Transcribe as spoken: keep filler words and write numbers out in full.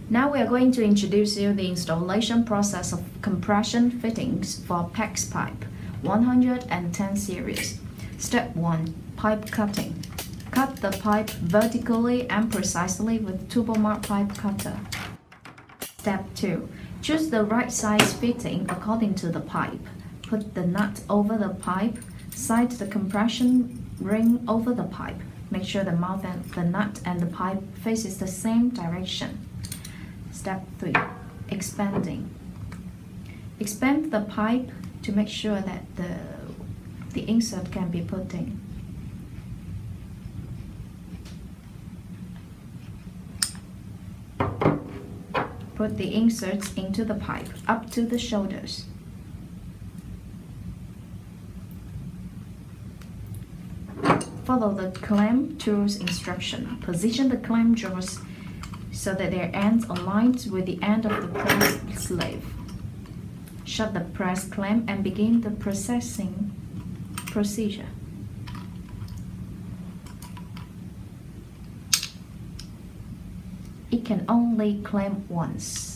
Now we are going to introduce you the installation process of compression fittings for PEX pipe one hundred ten series. Step one. Pipe cutting. Cut the pipe vertically and precisely with Turbomat pipe cutter. Step two. Choose the right size fitting according to the pipe. Put the nut over the pipe. Slide the compression ring over the pipe. Make sure the mouth and the nut and the pipe faces the same direction. Step three. Expanding. Expand the pipe to make sure that the, the insert can be put in. Put the inserts into the pipe up to the shoulders. Follow the clamp tools instruction. Position the clamp jaws so that their ends align with the end of the press sleeve. Shut the press clamp and begin the processing procedure. It can only clamp once.